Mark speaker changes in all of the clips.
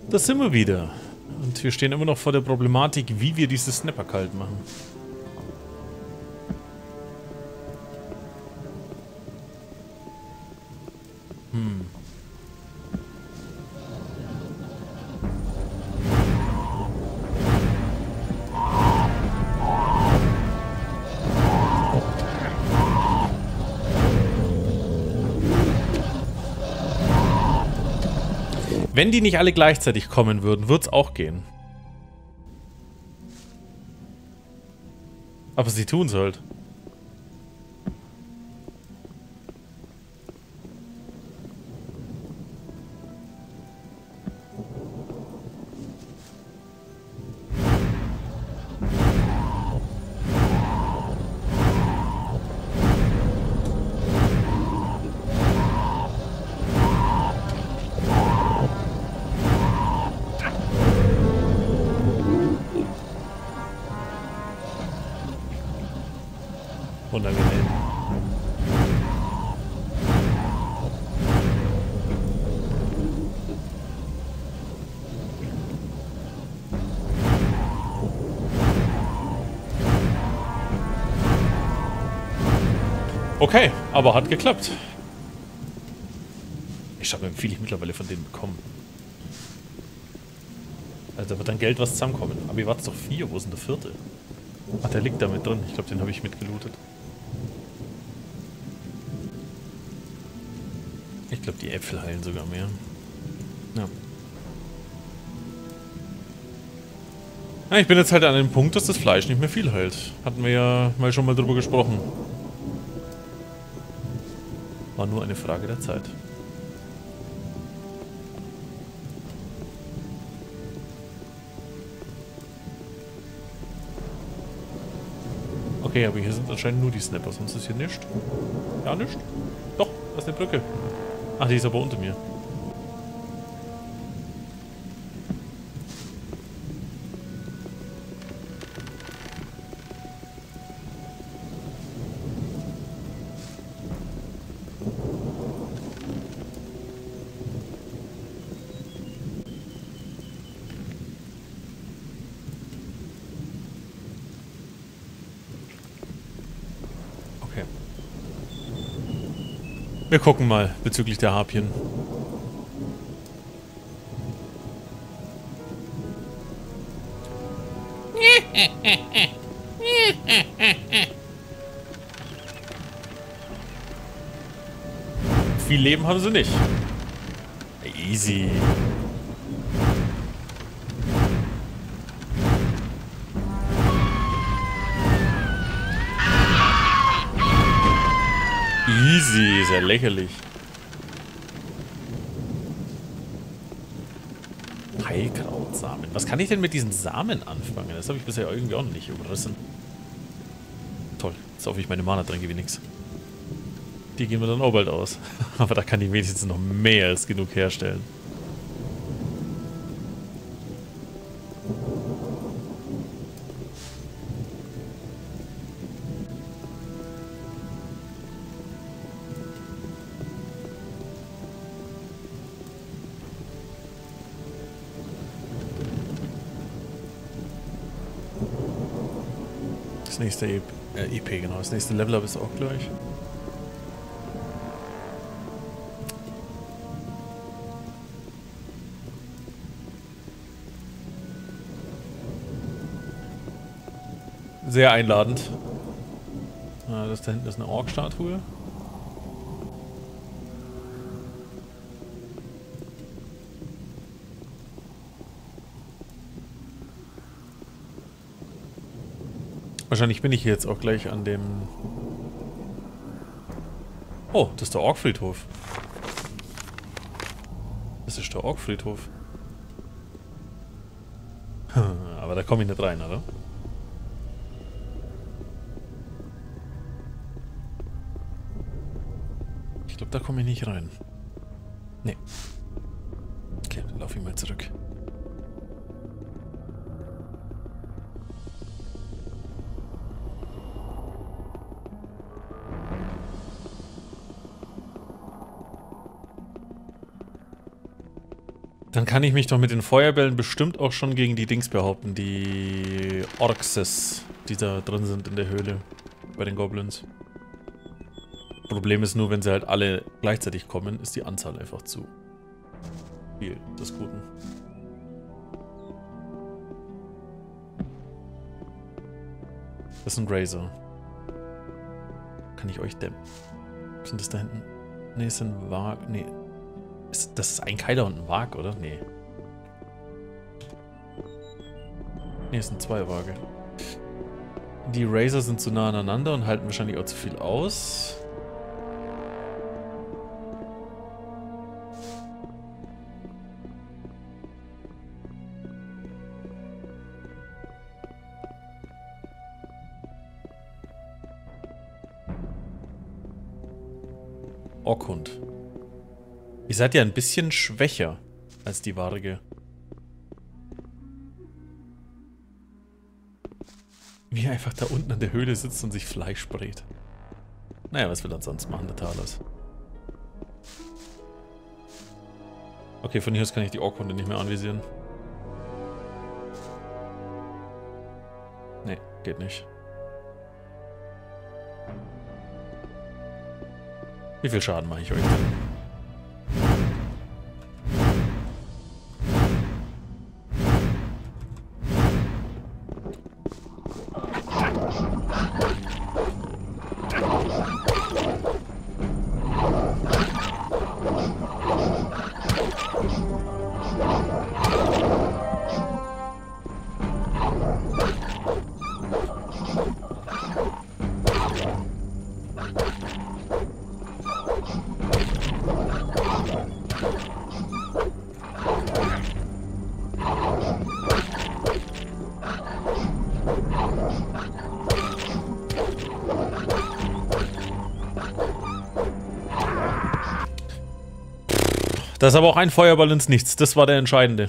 Speaker 1: Da sind wir wieder. Und wir stehen immer noch vor der Problematik, wie wir diese Snapper kalt machen. Wenn die nicht alle gleichzeitig kommen würden, würde es auch gehen. Aber sie tun es halt. Unangenehm. Okay, aber hat geklappt. Ich schau mal, wie viel ich mittlerweile von denen bekomme. Also da wird dann Geld was zusammenkommen. Aber ihr wart doch 4, wo ist denn der 4.? Ach, der liegt da mit drin. Ich glaube, den habe ich mitgelootet. Ich glaube, die Äpfel heilen sogar mehr. Ja. Ja, ich bin jetzt halt an dem Punkt, dass das Fleisch nicht mehr viel heilt. Hatten wir ja mal schon mal drüber gesprochen. War nur eine Frage der Zeit. Okay, aber hier sind anscheinend nur die Snapper, sonst ist hier nichts. Ja, nichts? Doch, da ist eine Brücke. Ach, die ist aber unter mir. Okay. Wir gucken mal bezüglich der Harpien. Viel Leben haben sie nicht. Easy. Easy, ist ja lächerlich. Heilkrautsamen. Was kann ich denn mit diesen Samen anfangen? Das habe ich bisher irgendwie auch noch nicht überrissen. Toll, jetzt hoffe ich, meine Mana tränke wie nix. Die gehen mir dann auch bald aus. Aber da kann ich wenigstens noch mehr als genug herstellen. Das nächste EP, genau. Das nächste Level-Up ist auch gleich. Sehr einladend. Das da hinten ist eine Ork-Statue. Wahrscheinlich bin ich jetzt auch gleich an dem... Oh, das ist der Ork-Friedhof. Das ist der Ork-Friedhof. Aber da komme ich nicht rein, oder? Ich glaube, da komme ich nicht rein. Nee. Okay, dann laufe ich mal zurück. Dann kann ich mich doch mit den Feuerbällen bestimmt auch schon gegen die Dings behaupten. Die Orkses, die da drin sind in der Höhle. Bei den Goblins. Problem ist nur, wenn sie halt alle gleichzeitig kommen, ist die Anzahl einfach zu viel des Guten. Das ist ein Razor. Kann ich euch dämmen? Was sind das da hinten? Ne, es sind Wag... Ne. Das ist ein Keiler und ein Wag, oder? Nee. Ne, es sind zwei Waage. Die Razor sind zu nah aneinander und halten wahrscheinlich auch zu viel aus. Orkhund. Ihr seid ja ein bisschen schwächer als die Warge. Wie er einfach da unten in der Höhle sitzt und sich Fleisch brät. Naja, was will er sonst machen, der Talos? Okay, von hier aus kann ich die Orkhunde nicht mehr anvisieren. Nee, geht nicht. Wie viel Schaden mache ich euch denn? Das ist aber auch ein Feuerball ins Nichts. Das war der entscheidende.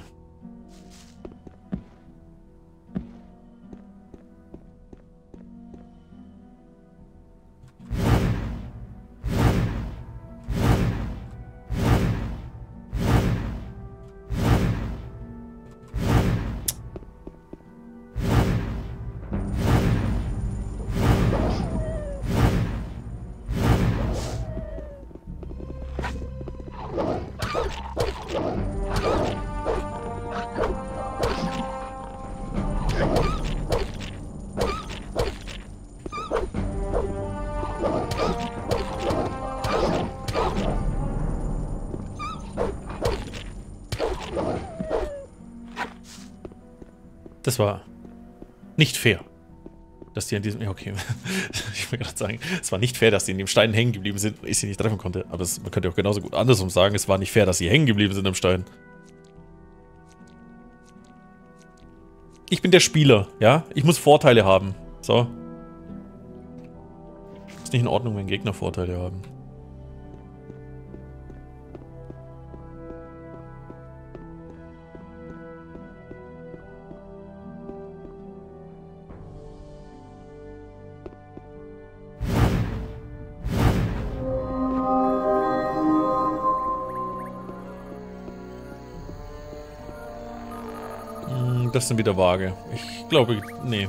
Speaker 1: Das war nicht fair, dass die an diesem... Ja, okay. Ich will gerade sagen, es war nicht fair, dass die in dem Stein hängen geblieben sind und ich sie nicht treffen konnte. Aber man könnte auch genauso gut andersrum sagen, es war nicht fair, dass sie hängen geblieben sind am Stein. Ich bin der Spieler, ja? Ich muss Vorteile haben. So. Ist nicht in Ordnung, wenn Gegner Vorteile haben. Das sind wieder Waage. Ich glaube, nee.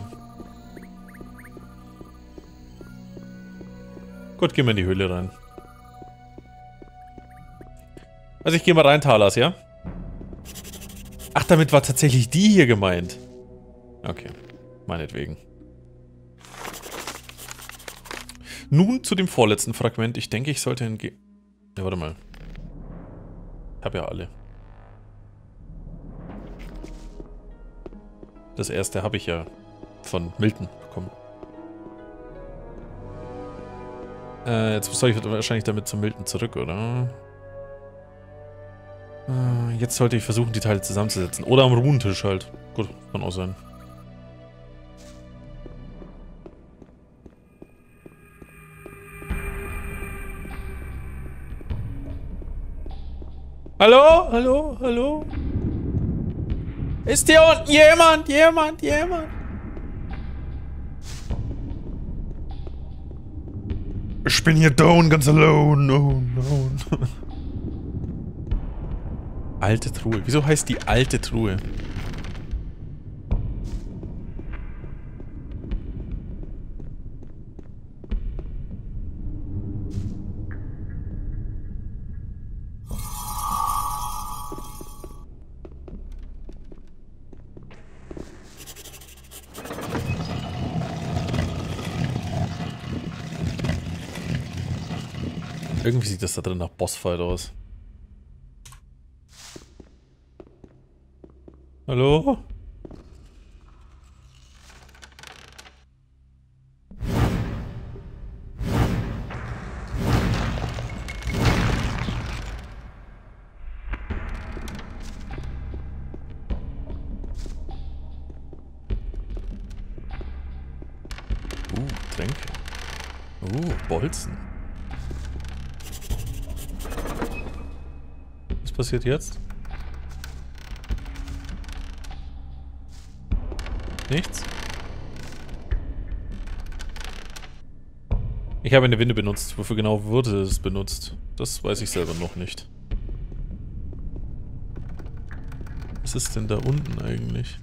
Speaker 1: Gut, gehen wir in die Höhle rein. Also ich gehe mal rein, Talas, ja? Ach, damit war tatsächlich die hier gemeint. Okay, meinetwegen. Nun zu dem vorletzten Fragment. Ich denke, ich sollte hingehen... Ja, warte mal. Ich habe ja alle. Das erste habe ich ja von Milton bekommen. Jetzt soll ich wahrscheinlich damit zu Milton zurück, oder? Jetzt sollte ich versuchen, die Teile zusammenzusetzen. Oder am Runentisch halt. Gut, kann auch sein. Hallo? Hallo? Hallo? Ist hier unten jemand? Jemand? Ich bin hier down, ganz alone. No. Alte Truhe. Wieso heißt die alte Truhe? Irgendwie sieht das da drin nach Bossfight aus. Hallo? Tränke. Bolzen. Was passiert jetzt? Nichts? Ich habe eine Winde benutzt. Wofür genau wurde es benutzt? Das weiß ich selber noch nicht. Was ist denn da unten eigentlich?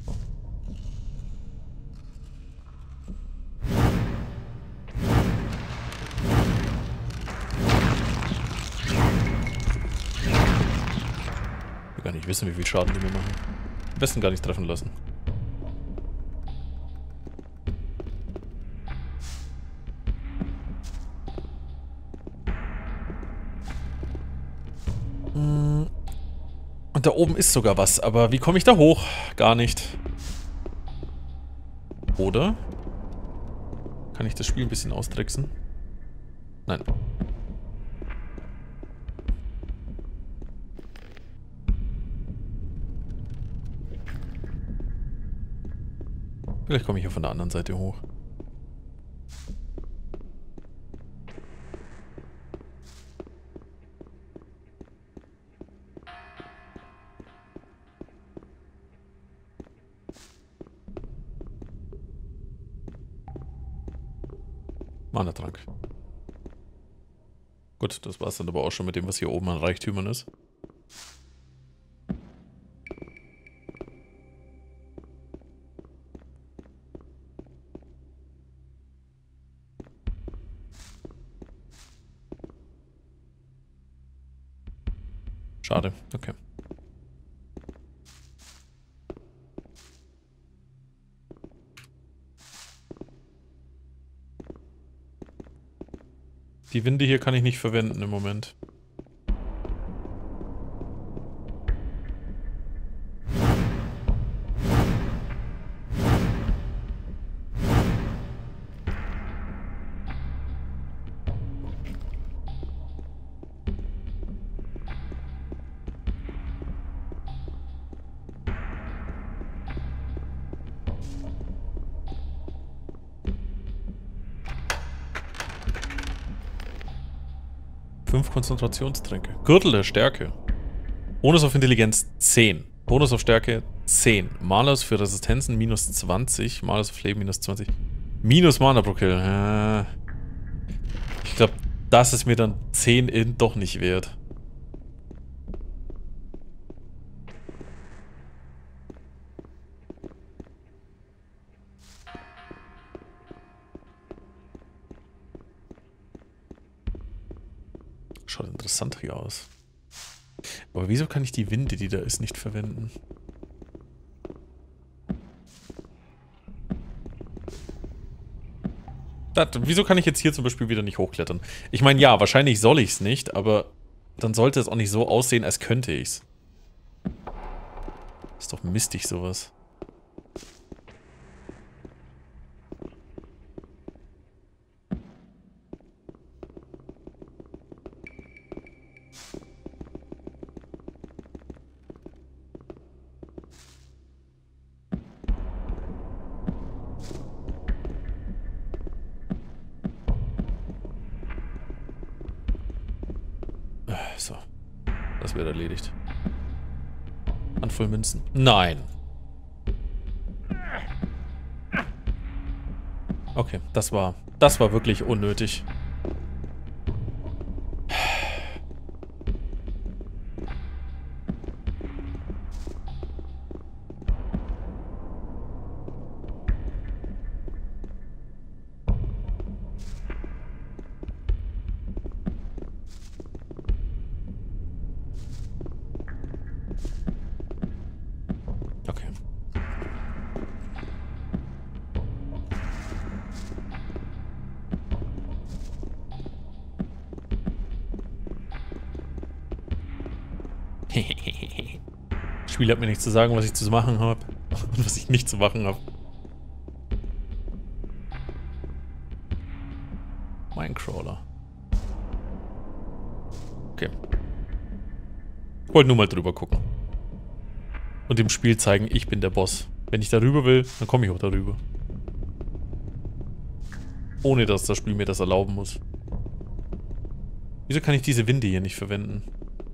Speaker 1: Ich will gar nicht wissen, wie viel Schaden die mir machen. Am besten gar nicht treffen lassen. Und da oben ist sogar was, aber wie komme ich da hoch? Gar nicht. Oder? Kann ich das Spiel ein bisschen austricksen? Nein. Vielleicht komme ich ja von der anderen Seite hoch. Mana-Trank. Gut, das war's dann aber auch schon mit dem, was hier oben an Reichtümern ist. Schade, okay. Die Winde hier kann ich nicht verwenden im Moment. Konzentrationstränke. Gürtel der Stärke. Bonus auf Intelligenz 10. Bonus auf Stärke 10. Malus für Resistenzen minus 20. Malus auf Leben minus 20. Minus Mana pro Kill. Ich glaube, das ist mir dann 10 in doch nicht wert. Schaut interessant hier aus. Aber wieso kann ich die Winde, die da ist, nicht verwenden? Wieso kann ich jetzt hier zum Beispiel wieder nicht hochklettern? Ich meine, ja, wahrscheinlich soll ich es nicht, aber dann sollte es auch nicht so aussehen, als könnte ich es. Ist doch mistig, sowas. So. Das wird erledigt. Handvoll Münzen. Nein. Okay, das war wirklich unnötig. Spiel hat mir nichts zu sagen, was ich zu machen habe. Und was ich nicht zu machen habe. Minecrawler. Okay. Wollte nur mal drüber gucken. Und dem Spiel zeigen, ich bin der Boss. Wenn ich darüber will, dann komme ich auch darüber. Ohne dass das Spiel mir das erlauben muss. Wieso kann ich diese Winde hier nicht verwenden?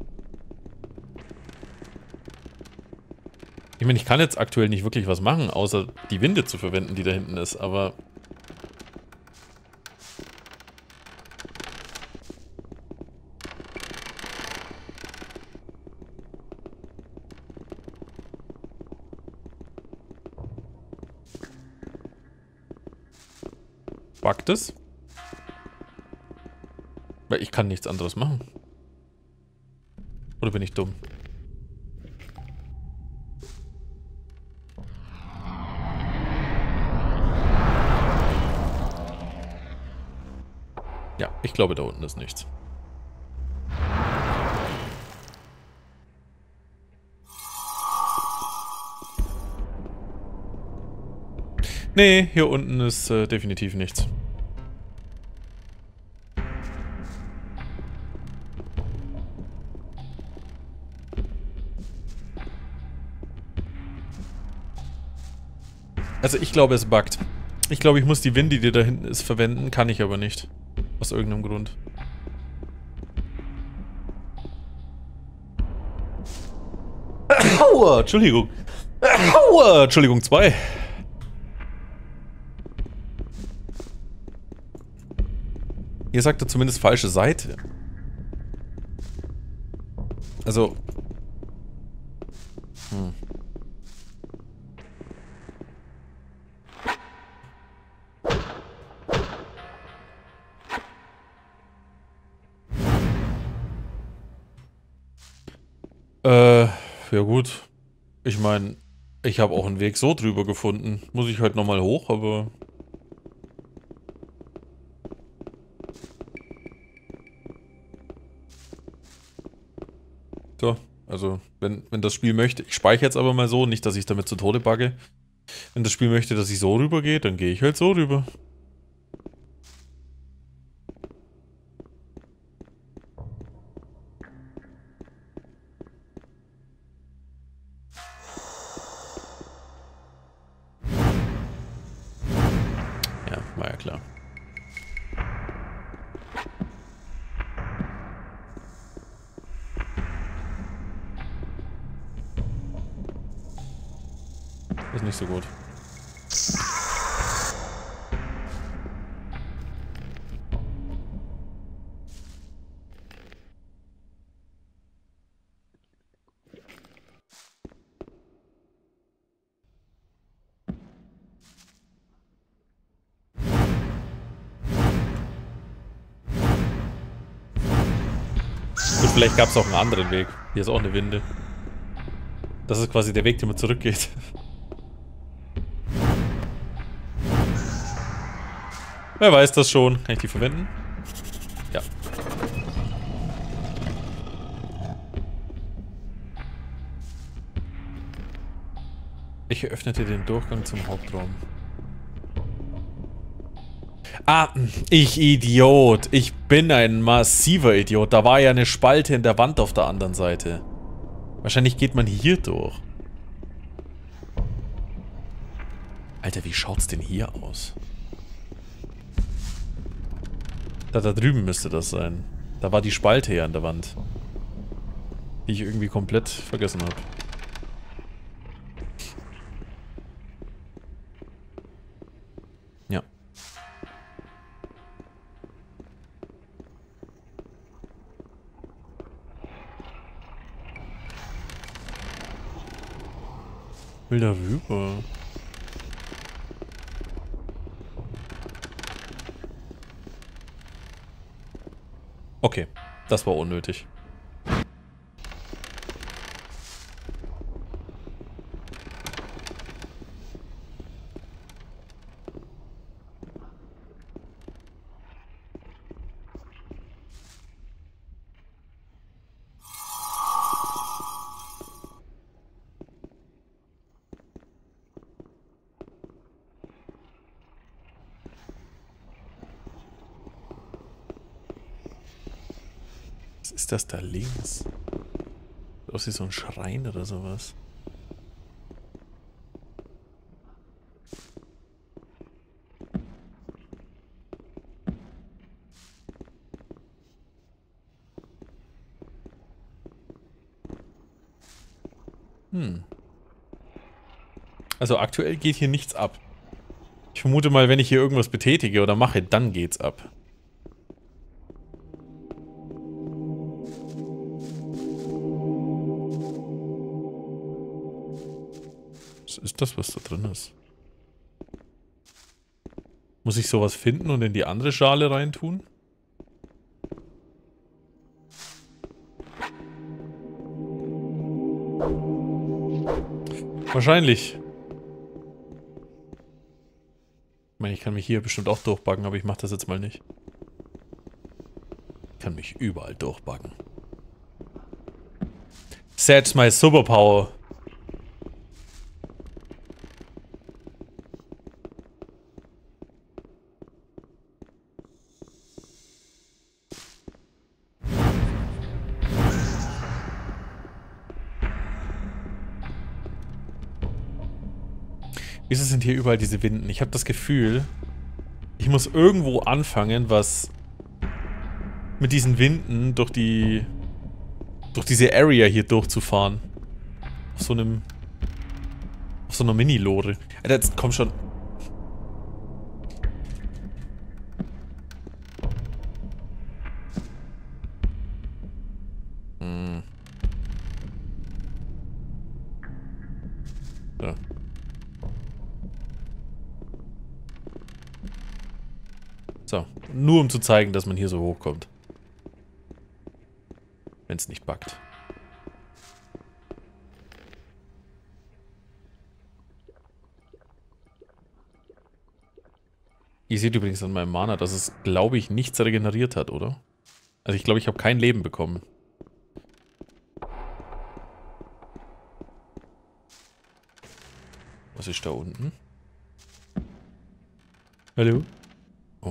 Speaker 1: Ich meine, ich kann jetzt aktuell nicht wirklich was machen, außer die Winde zu verwenden, die da hinten ist, aber... Buggt es? Weil ich kann nichts anderes machen. Oder bin ich dumm? Ja, ich glaube, da unten ist nichts. Nee, hier unten ist definitiv nichts. Also ich glaube, es buggt. Ich glaube, ich muss die Winde, die da hinten ist, verwenden. Kann ich aber nicht. Aus irgendeinem Grund. Aua, Entschuldigung. Aua, Entschuldigung, 2. Hier sagt er zumindest falsche Seite. Also... ja gut. Ich meine, ich habe auch einen Weg so drüber gefunden. Muss ich halt nochmal hoch, aber... So, also, wenn das Spiel möchte... Ich speichere jetzt aber mal so, nicht, dass ich damit zu Tode bugge. Wenn das Spiel möchte, dass ich so rübergehe, dann gehe ich halt so rüber. Ja, war ja klar. Ist nicht so gut. Gut, vielleicht gab es auch einen anderen Weg. Hier ist auch eine Winde. Das ist quasi der Weg, den man zurückgeht. Wer weiß das schon. Kann ich die verwenden? Ja. Ich eröffnete den Durchgang zum Hauptraum. Ah, ich Idiot. Ich bin ein massiver Idiot. Da war ja eine Spalte in der Wand auf der anderen Seite. Wahrscheinlich geht man hier durch. Alter, wie schaut's denn hier aus? Da drüben müsste das sein. Da war die Spalte ja an der Wand. Die ich irgendwie komplett vergessen habe. Ja. Will da rüber. Okay, das war unnötig. Was ist das da links? Sieht aus wie so ein Schrein oder sowas. Also aktuell geht hier nichts ab. Ich vermute mal, wenn ich hier irgendwas betätige oder mache, dann geht's ab. Was ist das, was da drin ist? Muss ich sowas finden und in die andere Schale reintun? Wahrscheinlich. Ich meine, ich kann mich hier bestimmt auch durchbuggen, aber ich mache das jetzt mal nicht. Ich kann mich überall durchbuggen. That's my superpower. Wieso sind hier überall diese Winden? Ich habe das Gefühl, ich muss irgendwo anfangen, was mit diesen Winden durch diese Area hier durchzufahren. Auf so einer Mini-Lore. Alter, jetzt komm schon. Ja. So, nur um zu zeigen, dass man hier so hochkommt. Wenn es nicht buggt. Ihr seht übrigens an meinem Mana, dass es, glaube ich, nichts regeneriert hat, oder? Also ich glaube, ich habe kein Leben bekommen. Was ist da unten? Hallo? Oh.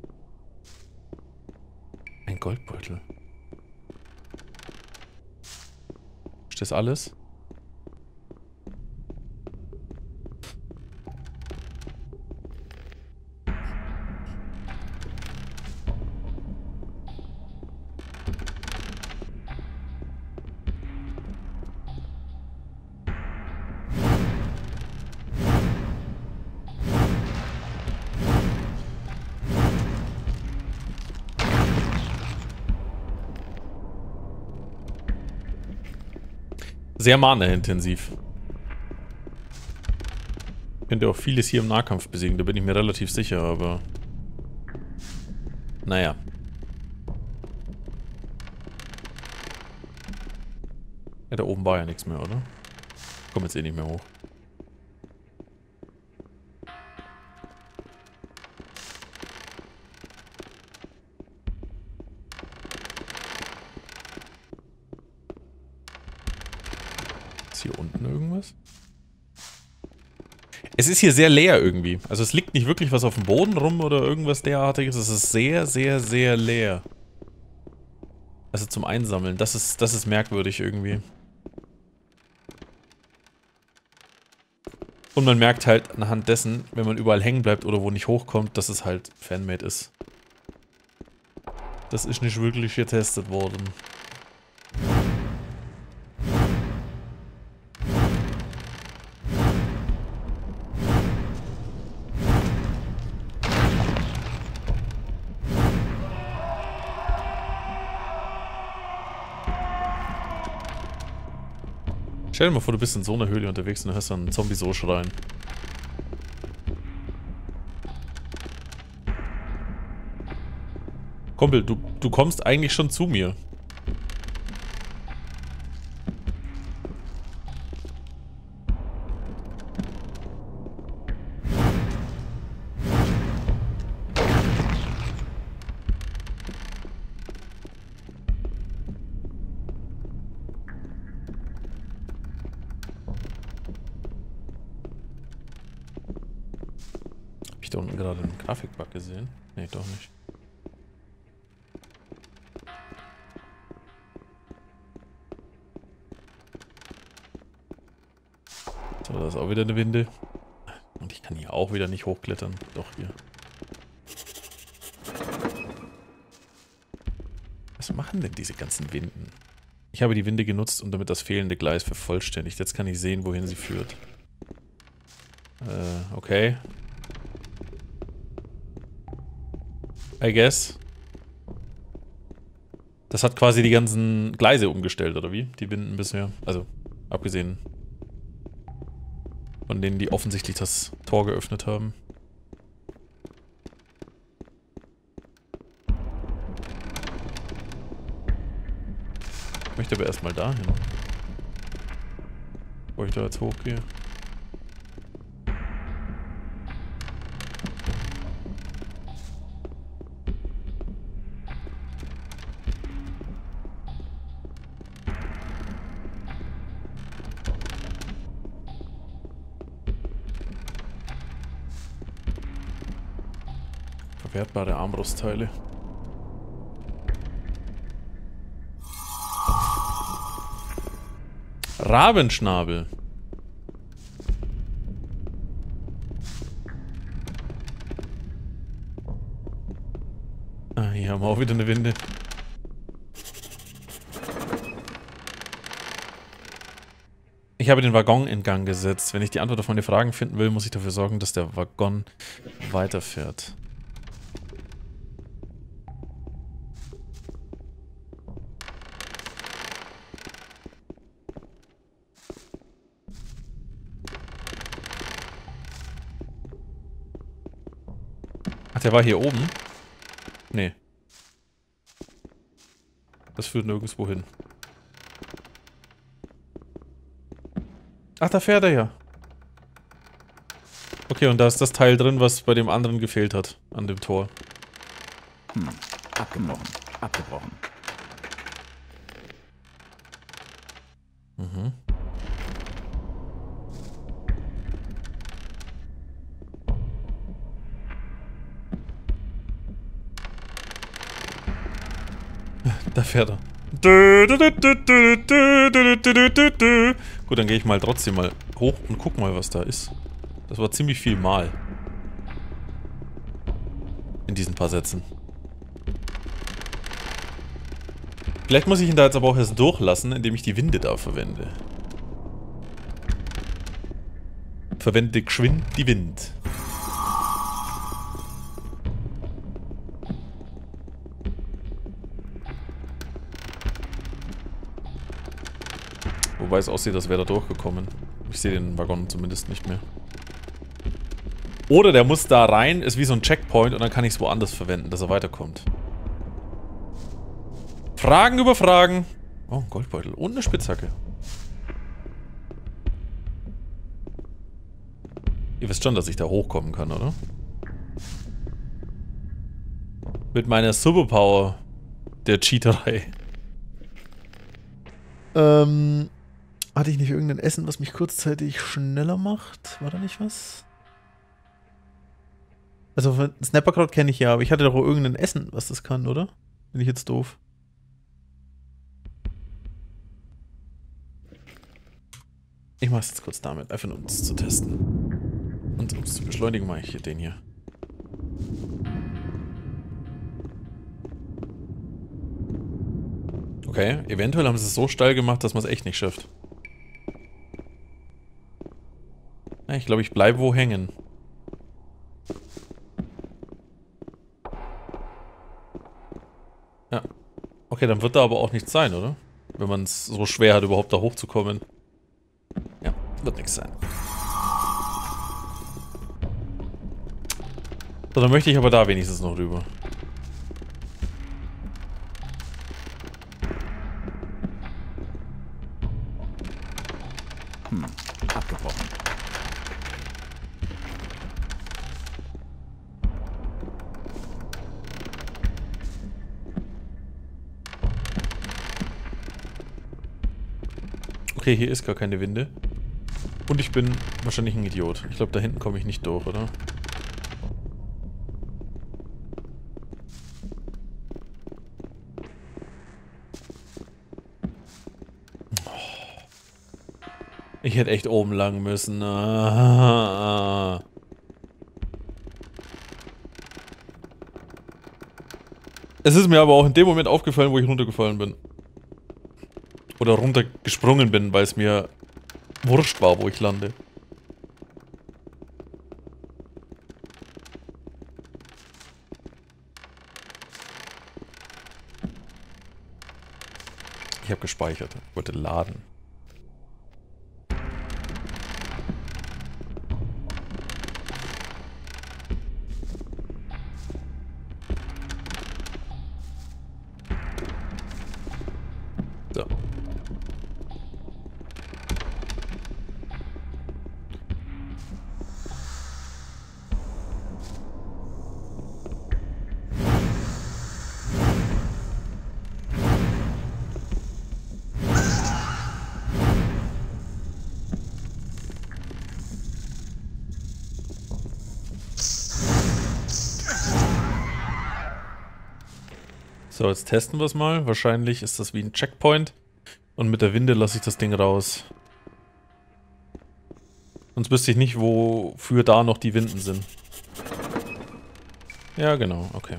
Speaker 1: Ein Goldbeutel. Ist das alles? Sehr mana-intensiv. Könnt ihr auch vieles hier im Nahkampf besiegen, da bin ich mir relativ sicher, aber... Naja. Ja, da oben war ja nichts mehr, oder? Ich komme jetzt eh nicht mehr hoch. Hier unten irgendwas? Es ist hier sehr leer irgendwie. Also es liegt nicht wirklich was auf dem Boden rum oder irgendwas derartiges. Es ist sehr, sehr, sehr leer. Also zum Einsammeln. Das ist merkwürdig irgendwie. Und man merkt halt anhand dessen, wenn man überall hängen bleibt oder wo nicht hochkommt, dass es halt Fanmade ist. Das ist nicht wirklich getestet worden. Stell dir mal vor, du bist in so einer Höhle unterwegs und du hörst dann einen Zombie so schreien. Kumpel, du kommst eigentlich schon zu mir. Da unten gerade einen Grafikbug gesehen? Nee, doch nicht. So, da ist auch wieder eine Winde. Und ich kann hier auch wieder nicht hochklettern. Doch, hier. Was machen denn diese ganzen Winden? Ich habe die Winde genutzt, um damit das fehlende Gleis vervollständigt. Jetzt kann ich sehen, wohin sie führt. Okay. I guess. Das hat quasi die ganzen Gleise umgestellt, oder wie? Die Winden bisher. Also, abgesehen von denen, die offensichtlich das Tor geöffnet haben. Ich möchte aber erstmal dahin. Bevor ich da jetzt hochgehe. Verwertbare Armbrustteile. Rabenschnabel. Ah, hier haben wir auch wieder eine Winde. Ich habe den Waggon in Gang gesetzt. Wenn ich die Antwort auf meine Fragen finden will, muss ich dafür sorgen, dass der Waggon weiterfährt. Ach, der war hier oben? Nee. Das führt nirgendwo hin. Ach, da fährt er ja. Okay, und da ist das Teil drin, was bei dem anderen gefehlt hat. An dem Tor.
Speaker 2: Abgebrochen. Abgebrochen.
Speaker 1: Mhm. Da fährt er. Gut, dann gehe ich mal trotzdem mal hoch und guck mal, was da ist. Das war ziemlich viel Mal. In diesen paar Sätzen. Vielleicht muss ich ihn da jetzt aber auch erst durchlassen, indem ich die Winde da verwende. Verwende geschwind die Wind. Wobei es aussieht, als wäre er durchgekommen. Ich sehe den Waggon zumindest nicht mehr. Oder der muss da rein, ist wie so ein Checkpoint und dann kann ich es woanders verwenden, dass er weiterkommt. Fragen über Fragen. Oh, ein Goldbeutel und eine Spitzhacke. Ihr wisst schon, dass ich da hochkommen kann, oder? Mit meiner Superpower der Cheaterei. Hatte ich nicht irgendein Essen, was mich kurzzeitig schneller macht? War da nicht was? Also Snapperkraut kenne ich ja, aber ich hatte doch auch irgendein Essen, was das kann, oder? Bin ich jetzt doof? Ich mach's jetzt kurz damit, einfach nur um es zu testen. Und um es zu beschleunigen, mache ich hier den hier. Okay, eventuell haben sie es so steil gemacht, dass man es echt nicht schafft. Ich glaube, ich bleibe wo hängen. Ja. Okay, dann wird da aber auch nichts sein, oder? Wenn man es so schwer hat, überhaupt da hochzukommen. Ja, wird nichts sein. So, dann möchte ich aber da wenigstens noch rüber.
Speaker 2: Abgebrochen.
Speaker 1: Okay, hier ist gar keine Winde. Und ich bin wahrscheinlich ein Idiot. Ich glaube, da hinten komme ich nicht durch, oder? Ich Ich hätte echt oben lang müssen. Ah. Es ist mir aber auch in dem Moment aufgefallen, wo ich runtergefallen bin. Oder runtergesprungen bin, weil es mir wurscht war, wo ich lande. Ich habe gespeichert. Ich wollte laden. So. So, jetzt testen wir es mal. Wahrscheinlich ist das wie ein Checkpoint. Und mit der Winde lasse ich das Ding raus. Sonst wüsste ich nicht, wofür da noch die Winden sind. Ja, genau, okay.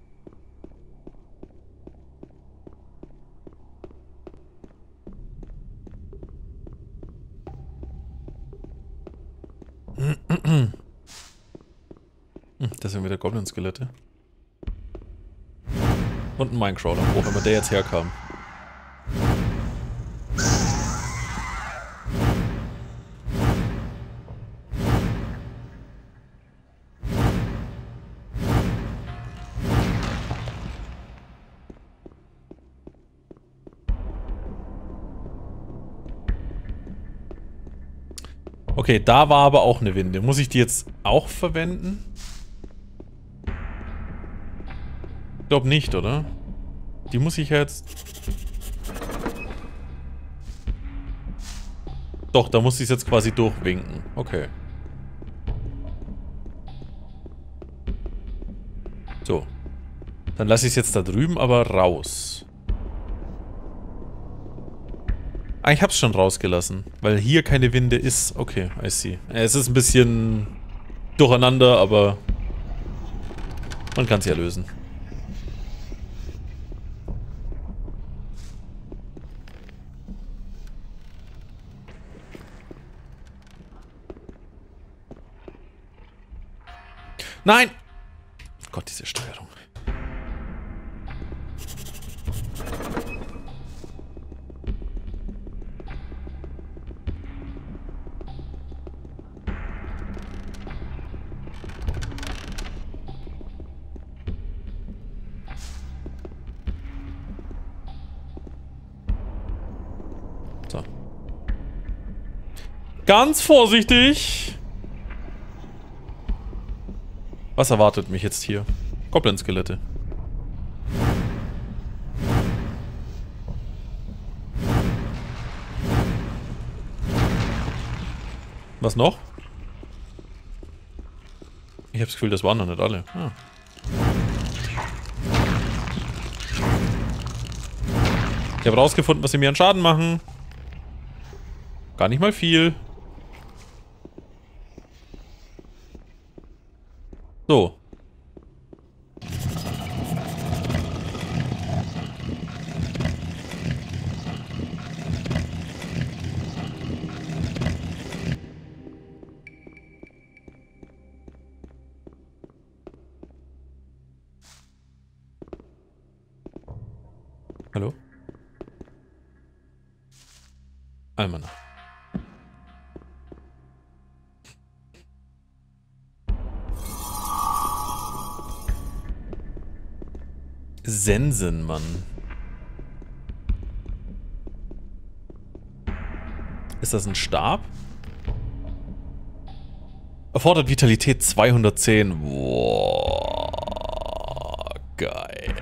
Speaker 1: Das sind wieder Goblin-Skelette. Und ein Minecrawler, wo immer der jetzt herkam. Okay, da war aber auch eine Winde. Muss ich die jetzt auch verwenden? Ich glaube nicht, oder? Die muss ich jetzt... Doch, da muss ich es jetzt quasi durchwinken. Okay. So. Dann lasse ich es jetzt da drüben aber raus. Ah, ich hab's schon rausgelassen, weil hier keine Winde ist. Okay, I see. Es ist ein bisschen durcheinander, aber man kann es ja lösen. Nein! Gott, diese Steuerung. So. Ganz vorsichtig! Was erwartet mich jetzt hier? Goblin-Skelette. Was noch? Ich habe das Gefühl, das waren noch nicht alle. Ah. Ich habe rausgefunden, was sie mir an Schaden machen. Gar nicht mal viel. So. Hallo? Almanach. Sensenmann. Ist das ein Stab? Erfordert Vitalität 210. Boah, geil.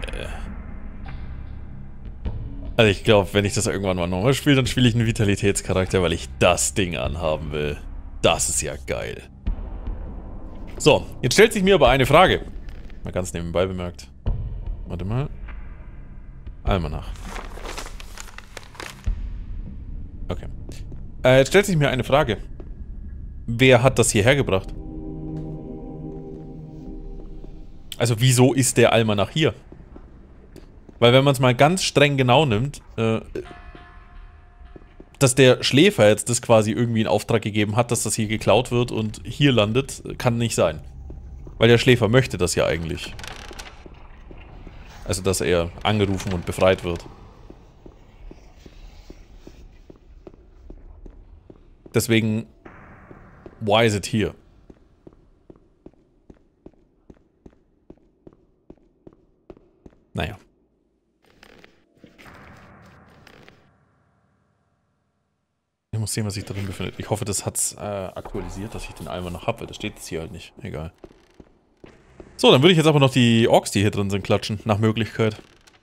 Speaker 1: Also ich glaube, wenn ich das irgendwann mal nochmal spiele, dann spiele ich einen Vitalitätscharakter, weil ich das Ding anhaben will. Das ist ja geil. So, jetzt stellt sich mir aber eine Frage. Mal ganz nebenbei bemerkt. Warte mal. Almanach. Okay. Jetzt stellt sich mir eine Frage. Wer hat das hierher gebracht? Also wieso ist der Almanach hier? Weil wenn man es mal ganz streng genau nimmt, dass der Schläfer jetzt das quasi irgendwie in Auftrag gegeben hat, dass das hier geklaut wird und hier landet, kann nicht sein. Weil der Schläfer möchte das ja eigentlich. Also dass er angerufen und befreit wird. Deswegen, why is it here? Naja. Ich muss sehen, was sich darin befindet. Ich hoffe, das hat's aktualisiert, dass ich den Eimer noch habe, weil das steht jetzt hier halt nicht. Egal. So, dann würde ich jetzt aber noch die Orks, die hier drin sind, klatschen. Nach Möglichkeit.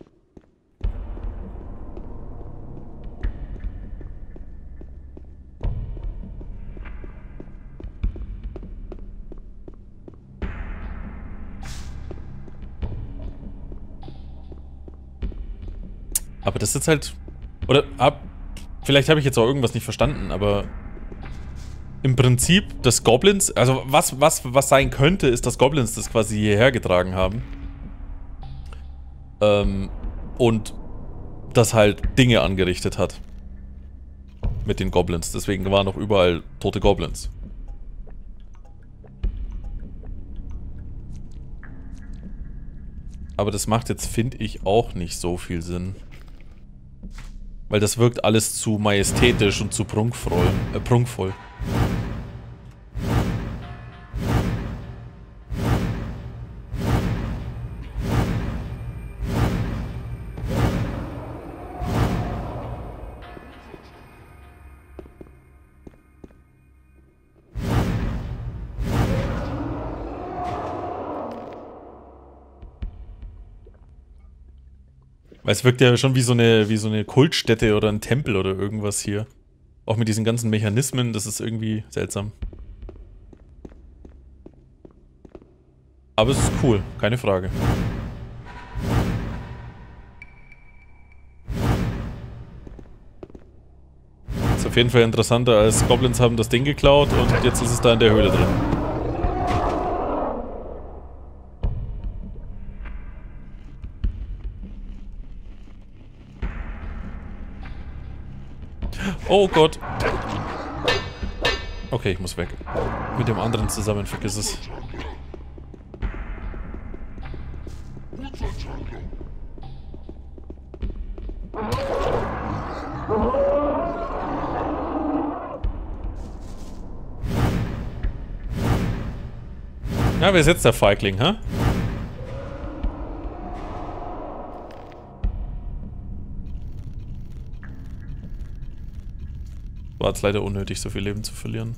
Speaker 1: Aber das ist jetzt halt... Oder, vielleicht habe ich jetzt auch irgendwas nicht verstanden, aber... Im Prinzip, dass Goblins... Also, was sein könnte, ist, dass Goblins das quasi hierher getragen haben. Und das halt Dinge angerichtet hat. Mit den Goblins. Deswegen waren noch überall tote Goblins. Aber das macht jetzt, finde ich, auch nicht so viel Sinn. Weil das wirkt alles zu majestätisch und zu prunkvoll. Weil es wirkt ja schon wie so eine Kultstätte oder ein Tempel oder irgendwas hier. Auch mit diesen ganzen Mechanismen, das ist irgendwie seltsam. Aber es ist cool, keine Frage. Ist auf jeden Fall interessanter als Goblins haben das Ding geklaut und jetzt ist es da in der Höhle drin. Oh Gott. Okay, ich muss weg. Mit dem anderen zusammen, vergiss es. Ja, wer ist jetzt der Feigling, hä? War jetzt leider unnötig, so viel Leben zu verlieren.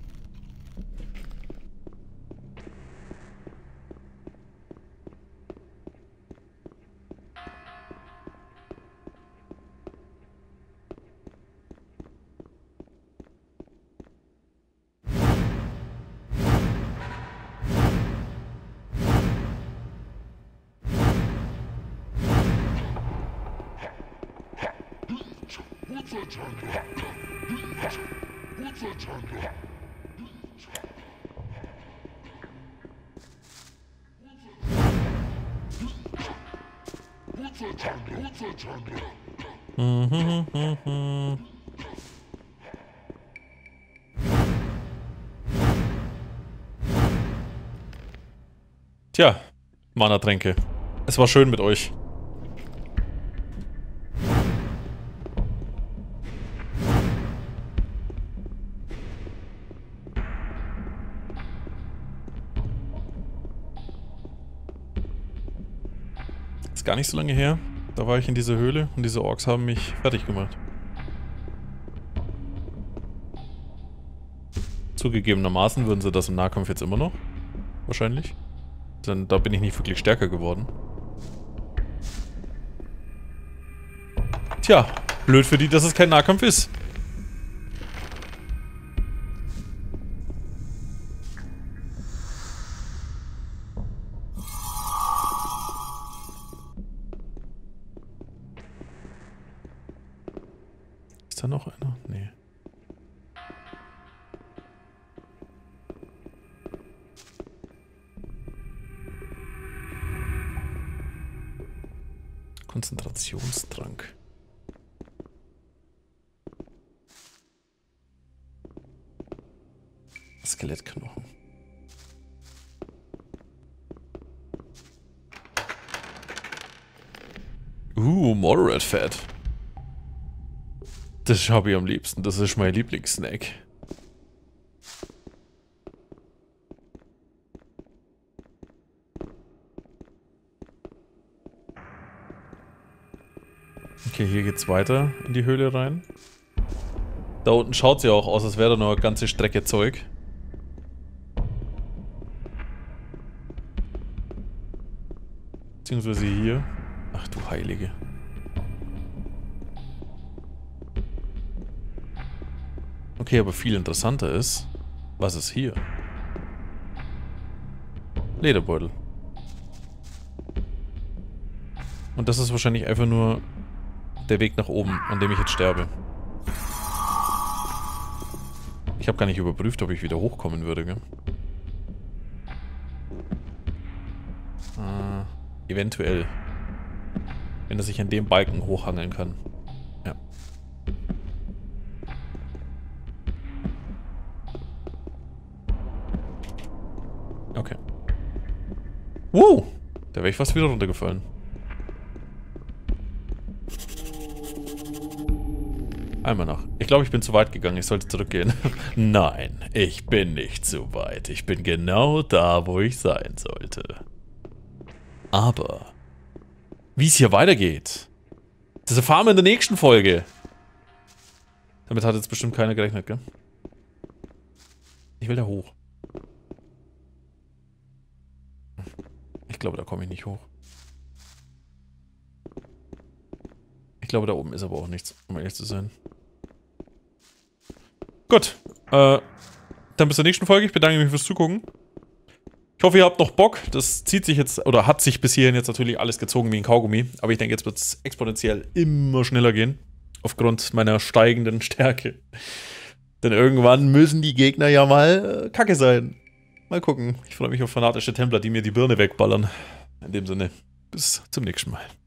Speaker 1: Tja, Mana-Tränke. Es war schön mit euch. Ist gar nicht so lange her. Da war ich in dieser Höhle und diese Orks haben mich fertig gemacht. Zugegebenermaßen würden sie das im Nahkampf jetzt immer noch. Wahrscheinlich. Denn da bin ich nicht wirklich stärker geworden. Tja, blöd für die, dass es kein Nahkampf ist. Ist da noch einer? Nee. Konzentrationstrank. Skelettknochen. Moderate Fat. Das habe ich am liebsten. Das ist mein Lieblingssnack. Okay, hier geht's weiter in die Höhle rein. Da unten schaut sie auch aus, als wäre da noch eine ganze Strecke Zeug. Beziehungsweise hier. Ach du Heilige. Okay, aber viel interessanter ist, was ist hier? Lederbeutel. Und das ist wahrscheinlich einfach nur der Weg nach oben, an dem ich jetzt sterbe. Ich habe gar nicht überprüft, ob ich wieder hochkommen würde, gell? Eventuell. Wenn er sich an dem Balken hochhangeln kann. Ja. Okay. Wow! Da wäre ich fast wieder runtergefallen. Einmal nach. Ich glaube, ich bin zu weit gegangen. Ich sollte zurückgehen. Nein, ich bin nicht zu weit. Ich bin genau da, wo ich sein sollte. Aber wie es hier weitergeht, das erfahren wir in der nächsten Folge. Damit hat jetzt bestimmt keiner gerechnet, gell? Ich will da hoch. Ich glaube, da komme ich nicht hoch. Ich glaube, da oben ist aber auch nichts, um ehrlich zu sein. Gut. Dann bis zur nächsten Folge. Ich bedanke mich fürs Zugucken. Ich hoffe, ihr habt noch Bock. Das zieht sich jetzt, oder hat sich bis hierhin jetzt natürlich alles gezogen wie ein Kaugummi. Aber ich denke, jetzt wird es exponentiell immer schneller gehen. Aufgrund meiner steigenden Stärke. Denn irgendwann müssen die Gegner ja mal kacke sein. Mal gucken. Ich freue mich auf fanatische Templer, die mir die Birne wegballern. In dem Sinne, bis zum nächsten Mal.